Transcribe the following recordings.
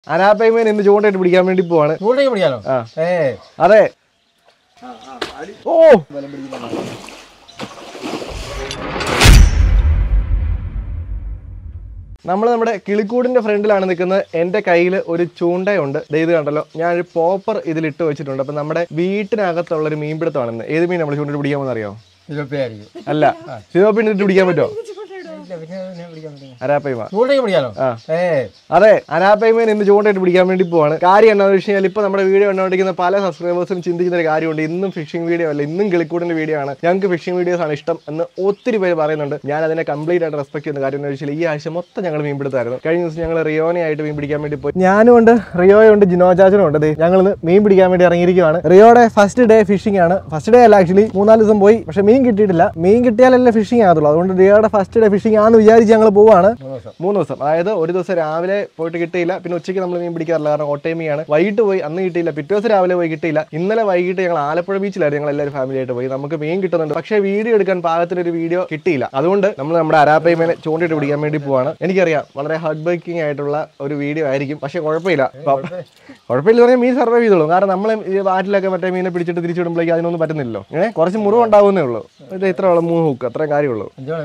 അനാപ്പൈമേൻ ഇന്ന് ചൂണ്ടയിട്ട് പിടിക്കാൻ വേണ്ടി പോവാണ്. ചൂണ്ടയിട്ട് പിടിക്കാനോ? അതെ. ഓ നമ്മുടെ കിളിക്കൂടിന്റെ ഫ്രണ്ടിലാണ് നിൽക്കുന്നത്. എൻ്റെ കയ്യിൽ ഒരു ചൂണ്ടയുണ്ട്. ഇത് കണ്ടല്ലോ, ഞാനൊരു പോപ്പർ ഇതിലിട്ട് വെച്ചിട്ടുണ്ട്. അപ്പം നമ്മുടെ വീട്ടിനകത്തുള്ളൊരു മീൻപിടുത്തമാണെന്ന്. ഏത് മീൻ നമ്മൾ ചൂണ്ടിട്ട് പിടിക്കാമെന്ന് അറിയാമോ? അല്ല, സിലോപ്പിന് ഇട്ട് പിടിക്കാൻ പറ്റുമോ? അനാപ്പൈമ. അതെ, അനാപ്പൈമേൻ ഇന്ന് ചൂണ്ടയിട്ട് പിടിക്കാൻ വേണ്ടി പോവാണ്. കാര്യം എന്താണെന്ന് വെച്ച് കഴിഞ്ഞാൽ ഇപ്പൊ നമ്മുടെ വീഡിയോ കണ്ടുകൊണ്ടിരിക്കുന്ന പല സബ്സ്ക്രൈബേഴ്സും ചിന്തിക്കുന്ന ഒരു കാര്യമുണ്ട്. ഇന്നും ഫിഷിംഗ് വീഡിയോ അല്ല, ഇന്നും കിളിക്കൂടിന്റെ വീഡിയോ ആണ്, ഞങ്ങൾക്ക് ഫിഷിംഗ് വീഡിയോസ് ആണ് ഇഷ്ടം എന്ന് ഒത്തിരി പേര് പറയുന്നുണ്ട്. ഞാൻ അതിനെ കംപ്ലീറ്റ് ആയിട്ട് റെസ്പെക്ട് ചെയ്യുന്ന കാര്യം എന്ന് വെച്ചാൽ ഈ ആഴ്ച മൊത്തം ഞങ്ങൾ മീൻ പിടുത്തായിരുന്നു. കഴിഞ്ഞ ദിവസം ഞങ്ങൾ റിയോനെയായിട്ട് മീൻ പിടിക്കാൻ വേണ്ടി പോയി. ഞാനും ഉണ്ട്, റിയോയുണ്ട്, ജിനോചാച്ചനും ഉണ്ട്. ഞങ്ങൾ മീൻ പിടിക്കാൻ വേണ്ടി ഇറങ്ങിയിരിക്കുകയാണ്. റിയോയുടെ ഫസ്റ്റ് ഡേ ഫിഷിംഗ് ആണ്. ഫസ്റ്റ് ഡേ അല്ല, ആക്ച്വലി 3-4 ദിവസം പോയി, പക്ഷെ മീൻ കിട്ടിയിട്ടില്ല. മീൻ കിട്ടിയാലല്ലേ ഫിഷിംഗ് ആകത്തുള്ളൂ. അതുകൊണ്ട് റിയോയുടെ ഫസ്റ്റ് ഡേ ഫിഷിംഗ് ആണെന്ന് വിചാരിച്ച് ഞങ്ങൾ പോവാണ്. 3 ദിവസം, അതായത് ഒരു ദിവസം രാവിലെ പോയിട്ട് കിട്ടിയില്ല, പിന്നെ ഉച്ചയ്ക്ക് നമ്മൾ മീൻ പിടിക്കാറില്ല, കാരണം ഓട്ടേമിയാണ്. വൈകിട്ട് പോയി, അന്ന് കിട്ടിയില്ല. പിറ്റേ ദിവസം രാവിലെ പോയി കിട്ടിയില്ല. ഇന്നലെ വൈകിട്ട് ഞങ്ങൾ ആലപ്പുഴ ബീച്ചിലായിരുന്നു, ഞങ്ങൾ എല്ലാവരും ഫാമിലി ആയിട്ട് പോയി. നമുക്ക് മീൻ കിട്ടുന്നുണ്ട്, പക്ഷേ വീഡിയോ എടുക്കാൻ പാകത്തിലൊരു വീഡിയോ കിട്ടിയില്ല. അതുകൊണ്ട് നമ്മൾ നമ്മുടെ അനാപ്പൈമേനെ ചൂണ്ടിട്ട് പിടിക്കാൻ വേണ്ടി പോവാണ്. എനിക്കറിയാം വളരെ ഹാർഡ് വർക്കിംഗ് ആയിട്ടുള്ള ഒരു വീഡിയോ ആയിരിക്കും, പക്ഷെ കുഴപ്പമില്ല. കുഴപ്പമില്ല പറഞ്ഞാൽ മീൻ സർവൈവ് ചെയ്തോളൂ. കാരണം നമ്മൾ ഈ വാറ്റിലൊക്കെ മറ്റേ മീനെ പിടിച്ചിട്ട് തിരിച്ചിടുമ്പോഴേക്കും അതിനൊന്നും പറ്റുന്നില്ലല്ലോ. കുറച്ച് മുറിവ് ഉണ്ടാവുന്നേ ഉള്ളൂ. ഇത് ഇത്ര ഉള്ളൂ, 3 ഹുക്ക്, അത്രയും കാര്യമുള്ളൂ.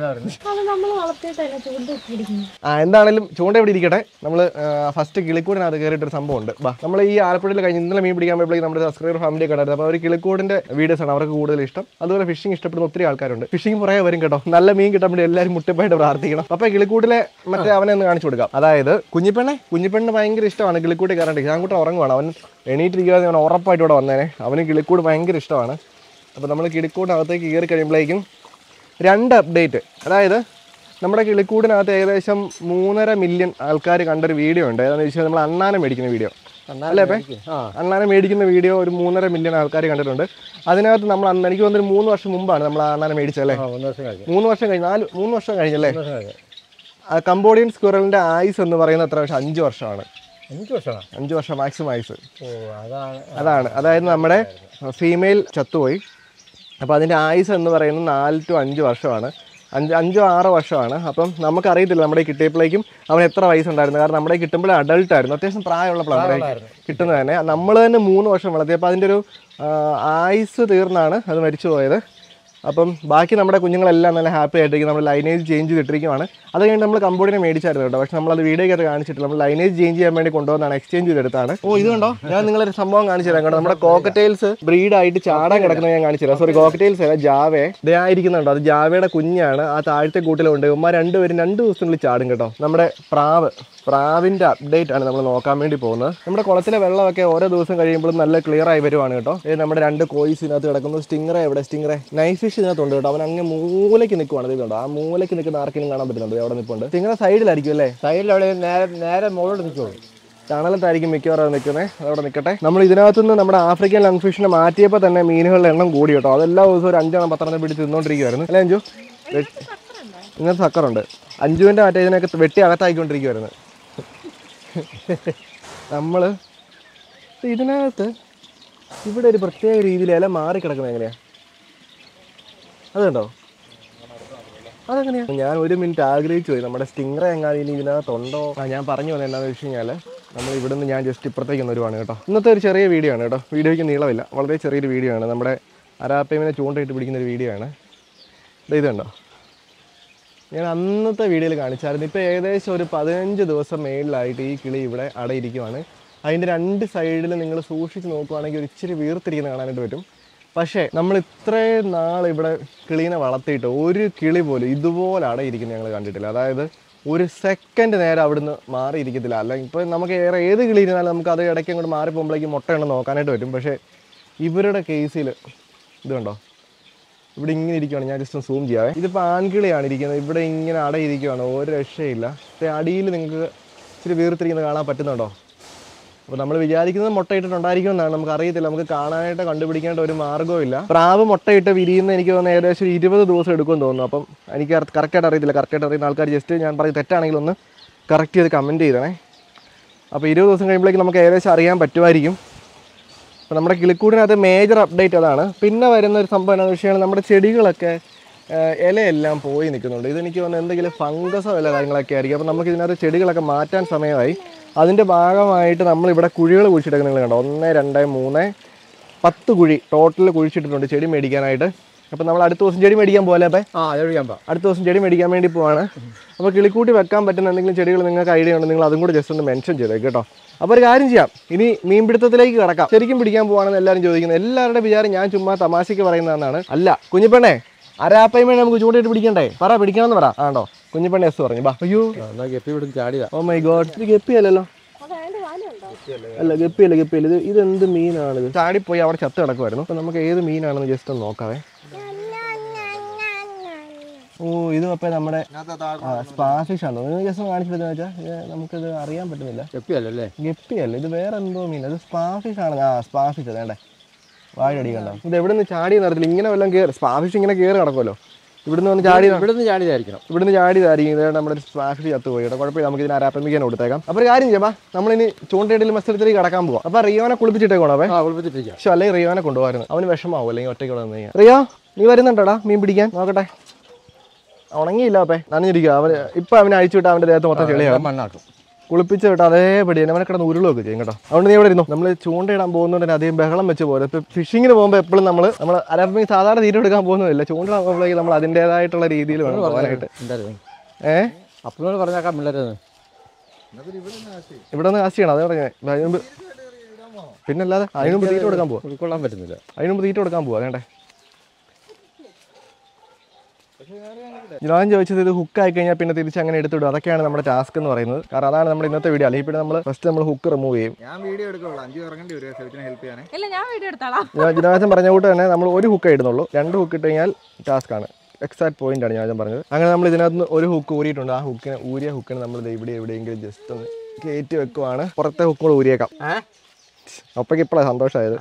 എന്താണെങ്കിലും ചൂണ്ട ഇവിടെ ഇരിക്കട്ടെ. നമ്മൾ ഫസ്റ്റ് കിളിക്കൂടിനകത്ത് കയറിയിട്ടൊരു സംഭവം ഉണ്ട്. നമ്മൾ ഈ ആലപ്പുഴയിൽ കഴിഞ്ഞ് ഇന്നലെ മീൻ പിടിക്കാൻ പോയപ്പോഴേക്കും നമ്മുടെ സബ്സ്ക്രൈബർ ഫാമിലി കണ്ടായിരുന്നു. അപ്പോൾ അവർ കിളിക്കൂടിന്റെ വീഡിയോസ് ആണ് അവർക്ക് കൂടുതൽ ഇഷ്ടം. അതുപോലെ ഫിഷിംഗ് ഇഷ്ടപ്പെടുന്ന ഒത്തിരി ആൾക്കാരുണ്ട്. ഫിഷിംഗ് പുറകെ വരും കേട്ടോ. നല്ല മീൻ കിട്ടാൻ വേണ്ടി എല്ലാവരും മുട്ടപ്പായിട്ട് പ്രാർത്ഥിക്കണം. അപ്പോൾ കിളിക്കൂടിലെ മറ്റേ അവനെ ഒന്ന് കാണിച്ചു കൊടുക്കാം. അതായത് കുഞ്ഞിപ്പെണ്ണിന് ഭയങ്കര ഇഷ്ടമാണ് കിളിക്കൂടി കയറേണ്ടത്. ഞാൻ കൂട്ടം ഉറങ്ങുവാണ്. അവൻ എണീറ്റിരിക്കാതെ അവൻ ഉറപ്പായിട്ട് ഇവിടെ വന്നേനെ. അവന് കിളിക്കൂട് ഭയങ്കര ഇഷ്ടമാണ്. അപ്പോൾ നമ്മൾ കിളിക്കൂടിനകത്തേക്ക് കയറി കഴിയുമ്പോഴേക്കും 2 അപ്ഡേറ്റ്. അതായത് നമ്മുടെ കിളിക്കൂടിനകത്ത് ഏകദേശം 3.5 മില്യൺ ആൾക്കാർ കണ്ടൊരു വീഡിയോ ഉണ്ട്. ഏതാണെന്ന് വെച്ചാൽ നമ്മൾ അണ്ണാനെ മേടിക്കുന്ന വീഡിയോ അല്ലേ? അണ്ണാനെ മേടിക്കുന്ന വീഡിയോ ഒരു 3.5 മില്യൺ ആൾക്കാർ കണ്ടിട്ടുണ്ട്. അതിനകത്ത് നമ്മൾ അന്ന് എനിക്ക് തോന്നുന്നൊരു 3 വർഷം മുമ്പാണ് നമ്മൾ അണ്ണാനെ മേടിച്ചല്ലേ? 3 വർഷം കഴിഞ്ഞ് 3 വർഷം കഴിഞ്ഞല്ലേ? കംബോഡിയൻ സ്ക്വിറലിന്റെ ആയുസ് എന്ന് പറയുന്നത് എത്ര വർഷം? 5 വർഷമാണ്. 5 വർഷം മാക്സിമം ആയുസ്. അതാണ്, അതായത് നമ്മുടെ ഫീമെയിൽ ചത്തുപോയി. അപ്പോൾ അതിൻ്റെ ആയുസ് എന്ന് പറയുന്നത് 4 to 5 വർഷമാണ്. 5-6 വർഷമാണ്. അപ്പം നമുക്കറിയത്തില്ല നമ്മുടെ കിട്ടിയപ്പോഴേക്കും അവൻ എത്ര വയസ്സുണ്ടായിരുന്നു. കാരണം നമ്മുടെ കിട്ടുമ്പോൾ അഡൾട്ട് ആയിരുന്നു, അത്യാവശ്യം പ്രായമുള്ള പ്ലംബറെ കിട്ടുന്നത് തന്നെ. നമ്മൾ തന്നെ 3 വർഷം വളർത്തി. അപ്പോൾ അതിൻ്റെ ഒരു ആയുസ് തീർന്നാണ് അത് മരിച്ചു പോയത്. അപ്പം ബാക്കി നമ്മുടെ കുഞ്ഞുങ്ങളെല്ലാം നല്ല ഹാപ്പി ആയിട്ടിരിക്കും. നമ്മൾ ലൈനേജ് ചേഞ്ച് ചെയ്തിട്ടിരിക്കുകയാണ്. അത് കഴിഞ്ഞ് നമ്മൾ കംബോഡിയനെ മേടിച്ചായിരുന്നു കേട്ടോ. പക്ഷേ നമ്മളത് വീഡിയോയ്ക്കകത്ത് കാണിച്ചിട്ടില്ല. നമ്മൾ ലൈനേജ് ചേഞ്ച് ചെയ്യാൻ വേണ്ടി കൊണ്ടുവന്നാണ്, എക്സ്ചേഞ്ച് ചെയ്തെടുത്താണ്. ഇത് കണ്ടോ, ഞാൻ നിങ്ങളൊരു സംഭവം കാണിച്ചു തരാം കേട്ടോ. നമ്മുടെ കോക്കറ്റെയിൽസ് ബ്രീഡായിട്ട് ചാടാൻ കിടക്കുന്നത് ഞാൻ കാണിച്ചു തരാം. സോറി, കോക്കറ്റെയിൽസ് അല്ല, ജാവേ ദയായിരിക്കുന്നുണ്ടോ, അത് ജാവയുടെ കുഞ്ഞാണ്. ആ താഴത്തെ കൂട്ടിലുണ്ട്. ഉമ്മ 2 പേരും 2 ദിവസത്തിനുള്ളിൽ ചാടും കേട്ടോ. നമ്മുടെ പ്രാവിൻ്റെ അപ്ഡേറ്റ് ആണ് നമ്മൾ നോക്കാൻ വേണ്ടി പോകുന്നത്. നമ്മുടെ കുളത്തിലെ വെള്ളമൊക്കെ ഓരോ ദിവസം കഴിയുമ്പോഴും നല്ല ക്ലിയർ ആയി വരുവാണ് കേട്ടോ. നമ്മുടെ 2 കോയിസ് ഇതിനകത്ത് കിടക്കുന്നു. സ്റ്റിംഗറെ എവിടെ? സ്റ്റിംഗറെ നൈസ് ഫിഷ് ഇതിനകത്തുണ്ട് കേട്ടോ. അവൻ അങ്ങ് മൂലയ്ക്ക് നിൽക്കുവാണ്. ഇത് കണ്ടോ, ആ മൂലയ്ക്ക് നിൽക്കുന്ന ആർക്കെങ്കിലും കാണാൻ പറ്റുന്നുണ്ട്? അവിടെ നിൽപ്പുണ്ട്. സ്റ്റിംഗറെ സൈഡിലായിരിക്കും അല്ലേ? സൈഡിൽ അവിടെ നേരെ മുകളിൽ നിൽക്കുള്ളൂ. തണലത്തായിരിക്കും മിക്കവാറും നിൽക്കുന്നത്. അതവിടെ നിൽക്കട്ടെ. നമ്മൾ ഇതിനകത്തുനിന്ന് നമ്മുടെ ആഫ്രിക്കൻ ലങ് ഫിഷിനെ മാറ്റിയപ്പോൾ തന്നെ മീനുകളുടെ എണ്ണം കൂടി കേട്ടോ. അതെല്ലാ ദിവസവും ഒരു 5-10 പിടിച്ച് തിന്നോണ്ടിരിക്കുവായിരുന്നു അല്ലേ അഞ്ചു? ഇങ്ങനത്തെ സക്കറുണ്ട്. അഞ്ചുവിൻ്റെ മറ്റേ ഇതിനൊക്കെ വെട്ടി അകത്തായിക്കൊണ്ടിരിക്കുവായിരുന്നു. നമ്മൾ ഇതിനകത്ത് ഇവിടെ ഒരു പ്രത്യേക രീതിയിൽ ഇല മാറിക്കിടക്കുന്നത് എങ്ങനെയാണ്? അതുണ്ടോ? അതെങ്ങനെയാണ്? ഞാൻ 1 മിനിറ്റ് ആഗ്രഹിച്ചു പോയി. നമ്മുടെ സ്റ്റിംഗറെ എങ്ങാനും ഇനി ഇതിനകത്തുണ്ടോ? ഞാൻ പറഞ്ഞു വന്നത് എന്താണെന്ന് വെച്ച് കഴിഞ്ഞാൽ നമ്മൾ ഇവിടുന്ന് ഞാൻ ജസ്റ്റ് ഇപ്പുറത്തേക്ക് ഒന്ന് വരുവാണ് കേട്ടോ. ഇന്നത്തെ ഒരു ചെറിയ വീഡിയോ ആണ് കേട്ടോ. വീഡിയോയ്ക്ക് നീളമില്ല, വളരെ ചെറിയൊരു വീഡിയോ ആണ്. നമ്മുടെ അനാപ്പൈമേനെ ചൂണ്ടയിട്ട് പിടിക്കുന്ന ഒരു വീഡിയോ ആണ്. ഇത് കണ്ടോ, ഞാൻ അന്നത്തെ വീഡിയോയിൽ കാണിച്ചായിരുന്നു. ഇപ്പോൾ ഏകദേശം ഒരു 15 ദിവസം മേളിലായിട്ട് ഈ കിളി ഇവിടെ അടയിരിക്കുവാണ്. അതിൻ്റെ 2 സൈഡിൽ നിങ്ങൾ സൂക്ഷിച്ച് നോക്കുവാണെങ്കിൽ ഒരു ഇച്ചിരി വീർത്തിരിക്കുന്ന കാണാനായിട്ട് പറ്റും. പക്ഷേ നമ്മൾ ഇത്രയും നാൾ ഇവിടെ കിളീനെ വളർത്തിയിട്ട് ഒരു കിളി പോലും ഇതുപോലെ അടയിരിക്കുന്ന ഞങ്ങൾ കണ്ടിട്ടില്ല. അതായത് ഒരു സെക്കൻഡ് നേരം അവിടുന്ന് മാറിയിരിക്കത്തില്ല. അല്ലെങ്കിൽ ഇപ്പോൾ നമുക്ക് ഏത് കിളി ഇരുന്നാലും നമുക്ക് അത് ഇടയ്ക്ക് അങ്ങോട്ട് മാറിപ്പോകുമ്പോഴേക്കും മുട്ടയുണ്ടെന്ന് നോക്കാനായിട്ട് പറ്റും. പക്ഷേ ഇവരുടെ കേസിൽ ഇത് കണ്ടോ, ഇവിടെ ഇങ്ങനെ ഇരിക്കുകയാണ്. ഞാൻ ജസ്റ്റ് സൂം ചെയ്യാവേ. ഇതിപ്പോൾ ആൺകിളിയാണ് ഇരിക്കുന്നത്. ഇവിടെ ഇങ്ങനെ അടയിരിക്കുകയാണ്, ഒരു രക്ഷയില്ല. പക്ഷേ അടിയിൽ നിങ്ങൾക്ക് ഇച്ചിരി വീർത്തിരിക്കുന്നത് കാണാൻ പറ്റുന്നുണ്ടോ? അപ്പോൾ നമ്മൾ വിചാരിക്കുന്നത് മുട്ടയിട്ടിട്ടുണ്ടായിരിക്കുമെന്നാണ്. നമുക്ക് അറിയത്തില്ല, നമുക്ക് കാണാനായിട്ട് കണ്ടുപിടിക്കേണ്ട ഒരു മാർഗ്ഗവും ഇല്ല. പ്രാവ് മുട്ടയിട്ട് വിരിയുന്ന എനിക്ക് തോന്നുന്നത് ഏകദേശം 20 ദിവസം എടുക്കുമെന്ന് തോന്നുന്നു. അപ്പം എനിക്ക് കറക്റ്റായിട്ട് അറിയത്തില്ല. കറക്റ്റായിട്ട് അറിയുന്ന ആൾക്കാർ ജസ്റ്റ് ഞാൻ പറഞ്ഞ് തെറ്റാണെങ്കിൽ ഒന്ന് കറക്റ്റ് ചെയ്ത് കമൻറ്റ് ചെയ്തണേ. അപ്പോൾ 20 ദിവസം കഴിയുമ്പോഴേക്കും നമുക്ക് ഏകദേശം അറിയാൻ പറ്റുമായിരിക്കും. അപ്പോൾ നമ്മുടെ കിളിക്കൂടിനകത്ത് മേജർ അപ്ഡേറ്റ് അതാണ്. പിന്നെ വരുന്ന ഒരു സംഭവം എന്താണെന്ന് വെച്ച് കഴിഞ്ഞാൽ നമ്മുടെ ചെടികളൊക്കെ ഇലയെല്ലാം പോയി നിൽക്കുന്നുണ്ട്. ഇതെനിക്ക് തോന്നുന്നു എന്തെങ്കിലും ഫംഗസോ വല്ല കാര്യങ്ങളൊക്കെ ആയിരിക്കും. അപ്പോൾ നമുക്ക് ഇതിനകത്ത് ചെടികളൊക്കെ മാറ്റാൻ സമയമായി. അതിൻ്റെ ഭാഗമായിട്ട് നമ്മളിവിടെ കുഴികൾ കുഴിച്ചിട്ടൊക്കെ നിങ്ങൾ കണ്ടോ 1 2 3 10 കുഴി ടോട്ടൽ കുഴിച്ചിട്ടിട്ടുണ്ട് ചെടി മേടിക്കാനായിട്ട്. അപ്പോൾ നമ്മൾ അടുത്ത ദിവസം ചെടി മേടിക്കാൻ പോലെ അപ്പം അടുത്ത ദിവസം ചെടി മേടിക്കാൻ വേണ്ടി പോവാണ്. അപ്പോൾ കിളിക്കൂട്ടി വെക്കാൻ പറ്റുന്ന എന്തെങ്കിലും ചെടികൾ നിങ്ങൾക്ക് ഐഡിയ ഉണ്ടെങ്കിൽ നിങ്ങൾ അതും കൂടി ജസ്റ്റ് ഒന്ന് മെൻഷൻ ചെയ്തേക്ക് കേട്ടോ. അപ്പോൾ ഒരു കാര്യം ചെയ്യാം, ഇനി മീൻപിടുത്തത്തിലേക്ക് കിടക്കാം. ശരിക്കും പിടിക്കാൻ പോവാണെന്ന് എല്ലാവരും ചോദിക്കുന്നത്. എല്ലാവരുടെ വിചാരം ഞാൻ ചുമ്മാ തമാശയ്ക്ക് പറയുന്നതെന്നാണ്. അല്ല കുഞ്ഞിപ്പെണ്ണേ, അരാപ്പയ്മേ നമുക്ക് ചൂണ്ടിട്ട് പിടിക്കണ്ടേ? പിടിക്കണമെന്ന് പറ. ആണ്ടോ കുഞ്ഞിപ്പെണ്ണ എസ് പറഞ്ഞു. അയ്യോ ഓ മൈ ഗോഡ്, ഇത് ഗപ്പിയല്ലല്ലോ. അല്ല ഗപ്പിയല്ല. ഇതെന്ത് മീനാണിത്? ചാടിപ്പോയി അവിടെ ചത്ത് കിടക്കുമായിരുന്നു. അപ്പോൾ നമുക്ക് ഏത് മീനാണെന്ന് ജസ്റ്റ് ഒന്ന് നോക്കാവേ. ഓ ഇത് അപ്പോൾ നമ്മുടെ സ്പാഫിഷ് ആണോ? ജസ്റ്റ് കാണിച്ചിട്ടെന്ന് വെച്ചാൽ നമുക്കിത് അറിയാൻ പറ്റുന്നില്ല. ഗപ്പിയല്ല, ഇത് വേറെ എന്തോ മീൻ. അത് സ്പാഫിഷ് ആണ്. സ്പാഫിഷ് അതേണ്ടേ വാഴടി കണ്ടോ. ഇത് എവിടെ നിന്ന് ചാടി നടത്തില്ല, ഇങ്ങനെ വല്ലതും കയറി. സ്പാഫിഷ് ഇങ്ങനെ കയറി നടക്കുമല്ലോ. ഇവിടുന്ന് വന്ന് ചാടിയതായിരിക്കും. ഇതേ നമ്മുടെ സ്പാഫിഷ് ചത്ത് പോയി കേട്ടോ. കുഴപ്പമില്ല, നമുക്ക് ഇതിന് അരാപ്പമിക്കാൻ കൊടുത്തേക്കാം. അപ്പോൾ ഒരു കാര്യം ചെയ്യാം, നമ്മളിനി ചൂണ്ടയിടൽ മത്സരത്തിലേക്ക് കടക്കാൻ പോവാം. അപ്പോൾ റിയോനെ കുളിപ്പിച്ചിട്ടേക്കോണോ? പക്ഷേ അല്ലെങ്കിൽ റിയോനെ കൊണ്ടുപോകായിരുന്നു. അവന് വിഷമാവും അല്ലെങ്കിൽ ഒറ്റയ്ക്ക് വന്നു കഴിഞ്ഞാൽ. റിയോ നീ വരുന്നുണ്ടോടാ മീൻ പിടിക്കാൻ? നോക്കട്ടെ. ഉണങ്ങിയില്ല അപ്പേ, നനഞ്ഞിരിക്കുക. ഇപ്പം അവനെ അഴിച്ചു വിട്ടാൽ അവൻ്റെ ദേഹത്ത് മൊത്തം ചെളിയാണ്. മണ്ണാക്കും കുളിപ്പിച്ച് വിട്ട് അതേപടി അവനെ കിടന്ന് ഉരുളൊക്കെ ചെയ്യും കേട്ടോ. അതുകൊണ്ട് നീ ഇവിടെ ഇരുന്നു. നമ്മൾ ചൂണ്ടയിടാൻ പോകുന്നതുകൊണ്ട് അധികം ബഹളം വെച്ച് പോലെ. ഇപ്പോൾ ഫിഷിങ്ങിന് പോകുമ്പോൾ എപ്പോഴും നമ്മൾ അരാപ്പമീൻ സാധാരണ തീരെ എടുക്കാൻ പോകുന്നതല്ല. ചൂണ്ടിടാൻ പോകുമ്പോഴേക്ക് നമ്മൾ അതിൻ്റേതായിട്ടുള്ള രീതിയിൽ വേണം പോകാനായിട്ട്. അപ്പോഴോട് പറഞ്ഞേക്കാം ഇവിടെ നിന്ന് കാശ് ചെയ്യണം. അത് പറഞ്ഞേ. പിന്നല്ലാതെ അതിനുമ്പ് തീറ്റ കൊടുക്കാൻ പോവാ. ഉൾക്കൊള്ളാൻ പറ്റുന്നില്ല. അതിനുമ്പ് തീറ്റ കൊടുക്കാൻ പോവാ. വേണ്ടേ ഞാൻ ചോദിച്ചത് ഇത് ഹുക്ക് ആയി കഴിഞ്ഞാൽ പിന്നെ തിരിച്ച് അങ്ങനെ എടുത്തിടും. അതൊക്കെയാണ് നമ്മുടെ ടാസ്ക് എന്ന് പറയുന്നത്. കാരണം അതാണ് നമ്മുടെ ഇന്നത്തെ വീഡിയോ. അല്ലെങ്കിൽ പിന്നെ നമ്മൾ ഫസ്റ്റ് നമ്മൾ ഹുക്ക് റിമൂവ് ചെയ്യും. ജിനാജൻ പറഞ്ഞ കൂട്ട് തന്നെ നമ്മൾ ഒരു ഹുക്ക് ഇടുന്നുള്ളൂ. 2 ഹുക്ക് ഇട്ട് കഴിഞ്ഞാൽ ടാസ്ക് ആണ്. എക്സാക്ട് പോയിന്റ് ആണ് ജിനാജൻ പറഞ്ഞത്. അങ്ങനെ നമ്മൾ ഇതിനകത്ത് ഒരു ഹുക്ക് ഊരിയിട്ടുണ്ട്. ആ ഊരിയ ഹുക്കിന് നമ്മൾ എവിടെയെങ്കിലും ജസ്റ്റ് ഒന്ന് കയറ്റി വെക്കുവാണ്. പുറത്തെ ഹുക്കുകൾ ഊരിയേക്കാം. അപ്പൊക്ക് ഇപ്പോഴാണ് സന്തോഷമായത്.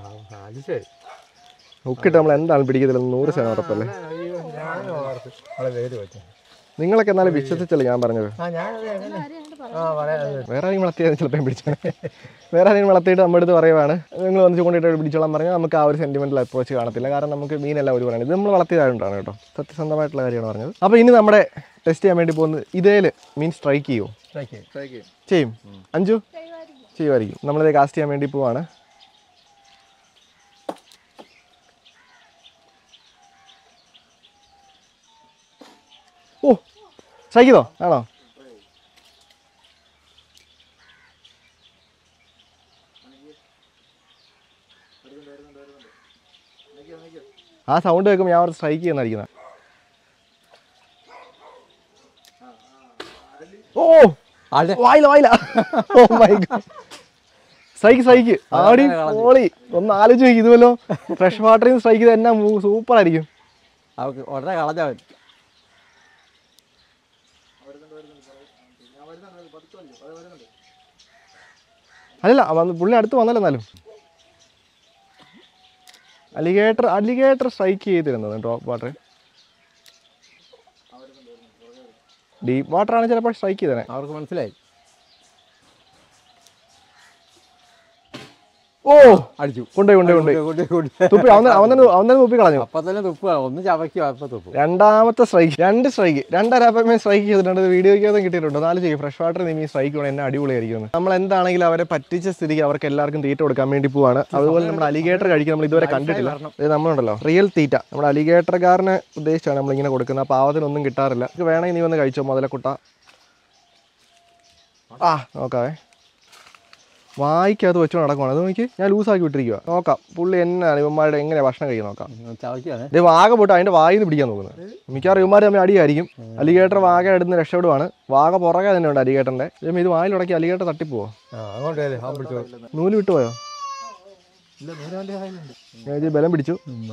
ഹുക്കിട്ട് നമ്മൾ എന്താണ് പിടിക്കത്തില്ല 100% ഉറപ്പല്ലേ? നിങ്ങളൊക്കെ എന്നാലും വിശ്വസിച്ചല്ലേ ഞാൻ പറഞ്ഞത്? വേറെ ആരെങ്കിലും വളർത്തിയാൽ ചിലപ്പോൾ പിടിച്ചാൽ വേറെ ആരെങ്കിലും വളർത്തിയിട്ട് നമ്മുടെ അടുത്ത് പറയുവാണ് നിങ്ങൾ വന്ന് ചൂണ്ടിട്ട് പിടിച്ചോളാൻ പറഞ്ഞാൽ നമുക്ക് ആ ഒരു സെന്റിമെന്റൽ അപ്രോച്ച് കാണത്തില്ല. കാരണം നമുക്ക് മീനെല്ലാം ഒരു പറയുന്നത് ഇത് നമ്മൾ വളർത്തിയതായതുകൊണ്ടാണ് കേട്ടോ. സത്യസന്ധമായിട്ടുള്ള കാര്യമാണ് പറഞ്ഞത്. അപ്പോൾ ഇനി നമ്മുടെ ടെസ്റ്റ് ചെയ്യാൻ വേണ്ടി പോകുന്നത് ഇതേല് മീൻ സ്ട്രൈക്ക് ചെയ്യുമോ? ചെയ്യും. അഞ്ചു ചെയ്യുമായിരിക്കും. നമ്മളിത് കാസ്റ്റ് ചെയ്യാൻ വേണ്ടി പോവാണ്. ഓ സ്ട്രൈക്ക് ചെയ്തോ? ആണോ? ആ സൗണ്ട് കേൾക്കുമ്പോൾ ഞാൻ അവിടെ സ്ട്രൈക്ക് ചെയ്യുന്നതായിരിക്കുന്നത്. ഓ വായില്ല. Oh my God. സ്ട്രൈക്ക് ആടി ഓളി. ഒന്ന് ആലോചിച്ച് നോക്കി. ഇതുവല്ലോ ഫ്രഷ് വാട്ടറിൽ നിന്ന് സ്ട്രൈക്ക് ചെയ്ത് എന്നാ സൂപ്പർ ആയിരിക്കും. ഉടനെ കളഞ്ഞവൻ. അല്ലല്ല പുള്ളി അടുത്ത് വന്നല്ലോ. എന്നാലും അലിഗേറ്റർ സ്ട്രൈക്ക് ചെയ്തിരുന്നത് ഡ്രോപ്പ് വാട്ടർ. ഡീപ്പ് വാട്ടർ ആണ് ചിലപ്പോൾ സ്ട്രൈക്ക് ചെയ്തേ. അവർക്ക് മനസ്സിലായി. ഓ അടിച്ചു. കൊണ്ടുപോയി തുപ്പി. അവൻ തന്നെ തുപ്പി കളഞ്ഞു. അപ്പൊ തന്നെ തുപ്പ. ഒന്ന് ചവയ്ക്കും. അപ്പൊ തുപ്പും. രണ്ടാമത്തെ സ്ട്രൈക്ക്. 2 സ്ട്രൈക്ക്. 2 അരാപ്പമേ സ്ട്രൈക്ക് ചെയ്തിട്ടുണ്ട്. വീഡിയോയ്ക്കകത്തും കിട്ടിയിട്ടുണ്ട്. 4 ചെയ്യും. ഫ്രഷ് വാട്ടർ നീ സ്ട്രൈക്ക് വേണം. എന്നെ അടിപൊളിയായിരിക്കും. നമ്മൾ എന്താണെങ്കിലും അവരെ പറ്റിച്ച സ്ഥിതിക്ക് അവർക്ക് എല്ലാവർക്കും തീറ്റ കൊടുക്കാൻ വേണ്ടി പോവാണ്. അതുപോലെ നമ്മുടെ അലിഗേറ്റർ കഴിക്കും. നമ്മൾ ഇതുവരെ കണ്ടിട്ടില്ല. ഇത് നമ്മളുണ്ടല്ലോ റിയൽ തീറ്റ. നമ്മുടെ അലിഗേറ്റർക്കാരനെ ഉദ്ദേശിച്ചാണ് നമ്മളിങ്ങനെ കൊടുക്കുന്നത്. ആ പാവത്തിനൊന്നും കിട്ടാറില്ല. വേണമെങ്കിൽ നീ വന്ന് കഴിച്ചോ മുതലക്കുട്ട. നോക്കാവേ. വായിക്കകത്ത് വെച്ചോ നടക്കുവാണ്. അത് നോക്കി ഞാൻ ലൂസാക്കി വിട്ടിരിക്കുക. നോക്കാം പുള്ളി എന്നാണ് ഇവന്മാരുടെ എങ്ങനെ ഭക്ഷണം കഴിക്കാൻ നോക്കാം. ഇത് വാഗ പോയിട്ട് അതിൻ്റെ വായിൽ നിന്ന് പിടിക്കാൻ നോക്കുന്നത്. മിക്കവാറും ഇവന്മാർ തമ്മിൽ അടിയായിരിക്കും. അലിഗേറ്റർ വാഗ എടുത്ത് രക്ഷപ്പെടുവാണ്. വാഗ പുറകെ തന്നെ ഉണ്ട് അലിഗേറ്ററിൻ്റെ. ഇത് വായിലുടക്കി അലിഗേറ്റർ തട്ടിപ്പോവോ? നൂല് വിട്ടുപോയോ? ഞാൻ ബലം പിടിച്ചു.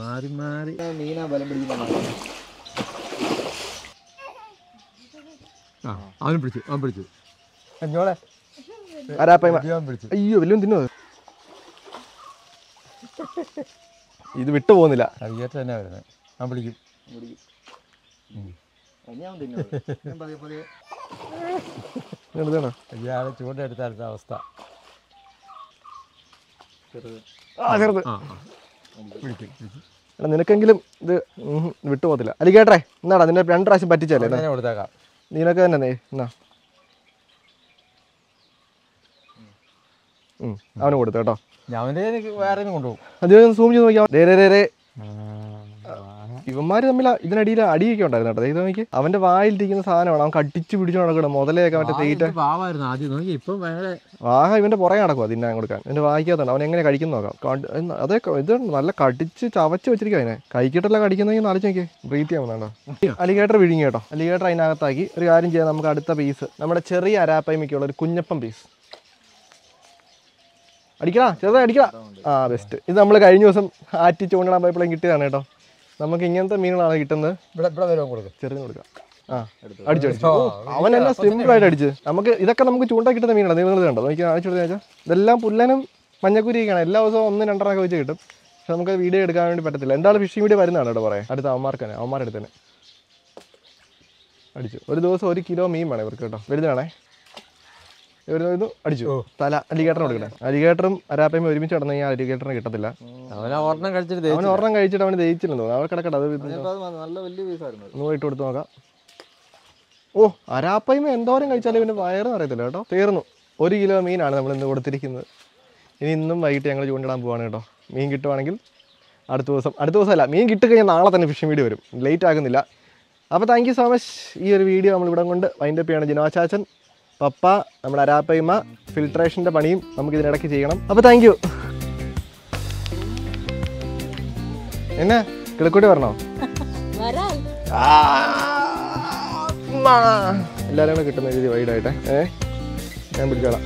അവൻ പിടിച്ചു. അയ്യോ വല്ലതും തിന്നോ? ഇത് വിട്ടു പോകുന്നില്ല. അലിഗേറ്റർ തന്നെ വരുന്നത്. ഞാൻ പിടിക്കും. ഇയാളെ ചൂണ്ടെടുത്ത അവസ്ഥ. നിനക്കെങ്കിലും ഇത് വിട്ടുപോകത്തില്ല. അലിഗേറ്ററെ എന്നാടാ നിന്നെ 2 പ്രാവശ്യം പറ്റിച്ചല്ലേ? കൊടുത്തേക്കാം. നിനക്ക് തന്നെ എന്നാ അവന് കൊടുത്തു കേട്ടോ. ഞാൻ വേറെ കൊണ്ടുപോകും. അത് സൂം ചെയ്ത് നോക്കിയാൽ ഇവന്മാര് തമ്മിൽ ഇതിനടിയിൽ അടിയൊക്കെ ഉണ്ടായിരുന്നു കേട്ടോ. ഇത് നോക്കി അവന്റെ വായിലിരിക്കുന്ന സാധനമാണ്, അവൻ കടിച്ചു പിടിച്ചു നടക്കണം. മുതലയൊക്കെ മറ്റേ തീറ്റ വാഹ ഇവന്റെ പുറകെ നടക്കുക തിന്നാൻ കൊടുക്കാൻ. എന്റെ വായിക്കാത്തതാണ് അവൻ എങ്ങനെ കഴിക്കുന്ന നോക്കാം. അതേ ഇത് നല്ല കടിച്ച് ചവച്ച് വെച്ചിരിക്കും അതിനെ. കഴിക്കിട്ടല്ല കടിക്കുന്നെങ്കിൽ നാലിച്ച് നോക്കിയേ, ബ്രീത്ത് ചെയ്യാവുന്നതാണ്ടോ. അലിഗേറ്റർ വിഴുങ്ങി കേട്ടോ. അലിഗേറ്റർ അതിനകത്താക്കി. ഒരു കാര്യം ചെയ്യാം, നമുക്ക് അടുത്ത പീസ് നമ്മുടെ ചെറിയ അരാപ്പയ്മയ്ക്കുള്ള ഒരു കുഞ്ഞപ്പം പീസ് അടിക്കടാ, ചെറുതായി അടിക്കടാ. ബെസ്റ്റ്. ഇത് നമ്മൾ കഴിഞ്ഞ ദിവസം ആറ്റി ചൂണ്ടിടാൻ പോയപ്പോഴും കിട്ടിയതാണ് കേട്ടോ. നമുക്ക് ഇങ്ങനത്തെ മീനുകളാണ് കിട്ടുന്നത്. ചെറുതിന് കൊടുക്കാം. അടിച്ചു അവനെല്ലാം സിമ്പിളായിട്ട് അടിച്ച്. നമുക്ക് ഇതൊക്കെ നമുക്ക് ചൂണ്ട കിട്ടുന്ന മീനാണ്. നിങ്ങൾ കണ്ടോ, നോക്കി കാണിച്ചു കൊടുത്തു വെച്ചാൽ ഇതെല്ലാം പുല്ലനും മഞ്ഞക്കുരിയൊക്കെയാണ്. എല്ലാ ദിവസവും 1-2 വെച്ച് കിട്ടും. പക്ഷെ നമുക്ക് വീഡിയോ എടുക്കാൻ വേണ്ടി പറ്റത്തില്ല. എന്തായാലും ഫിഷിംഗ് വീഡിയോ വരുന്നതാണ് കേട്ടോ. പറയാം അടുത്ത അവന്മാരുടെ തന്നെ അടിച്ചു. ഒരു ദിവസം 1 കിലോ മീൻ വേണം ഇവർക്ക് കേട്ടോ. വലുതാണേ. ഇത് അടിച്ചു. തല അലിഗേറ്ററിന് കൊടുക്കട്ടെ. അലിഗേറ്ററും അരാപ്പയും ഒരുമിച്ച് കിടന്നു കഴിഞ്ഞാൽ അലിഗേറ്ററിന് കിട്ടത്തില്ല. അവൻ ഒരെണ്ണം കഴിച്ചിട്ട് അവന് ദഹിച്ചില്ലെന്ന് തോന്നുന്നു. അവൻ കിടക്കട്ടെ. അത് ഇട്ട് കൊടുത്ത് നോക്കാം. അരാപ്പയ്മ എന്തോരം കഴിച്ചാലും ഇവന് വയറെന്ന് അറിയത്തില്ല കേട്ടോ. തീർന്നു. 1 കിലോ മീനാണ് നമ്മൾ ഇന്ന് കൊടുത്തിരിക്കുന്നത്. ഇന്നും വൈകിട്ട് ഞങ്ങൾ ചൂണ്ടിടാൻ പോവാണ് കേട്ടോ. മീൻ കിട്ടുവാണെങ്കിൽ അടുത്ത ദിവസമല്ല, മീൻ കിട്ടിക്കഴിഞ്ഞാൽ നാളെ തന്നെ ഫിഷിംഗ് വീഡിയോ വരും. ലേറ്റ് ആകുന്നില്ല. അപ്പോൾ താങ്ക് യു സോ മച്ച്. ഈ ഒരു വീഡിയോ നമ്മളിവിടെ കൊണ്ട് വൈൻഡപ്പ് ചെയ്യണം. ജിനോചാച്ചൻ, പപ്പ, നമ്മുടെ അരാപ്പയ്മ, ഫിൽട്രേഷൻ്റെ പണിയും നമുക്ക് ഇതിനിടയ്ക്ക് ചെയ്യണം. അപ്പോൾ താങ്ക് യു. എന്നാ കിളക്കൂട്ടി പറഞ്ഞോ? എല്ലാവരും കൂടെ കിട്ടുന്ന രീതി വൈഡായിട്ടെ. ഞാൻ പിടിച്ചോളാം.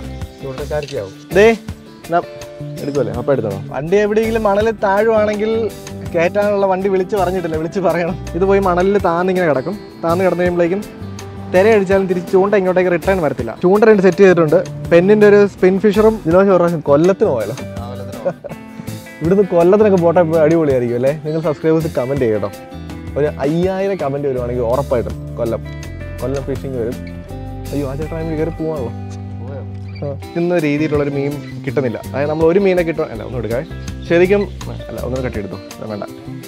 എടുക്കുമല്ലേ? അപ്പം എടുത്തോ. വണ്ടി എവിടെയെങ്കിലും മണലിൽ താഴുവാണെങ്കിൽ കയറ്റാനുള്ള വണ്ടി വിളിച്ച് പറഞ്ഞിട്ടില്ല, വിളിച്ച് പറയണം. ഇത് പോയി മണലിൽ താന്നിങ്ങനെ കിടക്കും. താന്ന് കിടന്നു കഴിയുമ്പോഴേക്കും തിരയടിച്ചാലും തിരിച്ച് ചൂണ്ട ഇങ്ങോട്ടേക്ക് റിട്ടേൺ വരത്തില്ല. ചൂണ്ട 2 സെറ്റ് ചെയ്തിട്ടുണ്ട്. പെന്നിൻ്റെ ഒരു സ്പിൻ ഫിഷറും. ഇതിനോട് ഒരു പ്രാവശ്യം കൊല്ലത്തിന് പോയാലോ. ഇവിടുന്ന് കൊല്ലത്തിനൊക്കെ പോട്ടെ അടിപൊളിയായിരിക്കും അല്ലേ? നിങ്ങൾ സബ്സ്ക്രൈബേഴ്സ് കമൻറ്റ് ചെയ്യട്ടോ. ഒരു 5000 കമൻറ്റ് വരുവാണെങ്കിൽ ഉറപ്പായിട്ടും കൊല്ലം ഫിഷിങ് വരും. അയ്യോ, ആ ചേട്ടാ കയറി പോവാണല്ലോ. ഇന്ന രീതിയിലുള്ളൊരു മീൻ കിട്ടുന്നില്ല. അതായത് നമ്മൾ ഒരു മീനെ കിട്ടും. അല്ല, ഒന്നും എടുക്കാം. ശരിക്കും അല്ല, ഒന്നും കട്ടിയെടുത്തോ, വേണ്ട.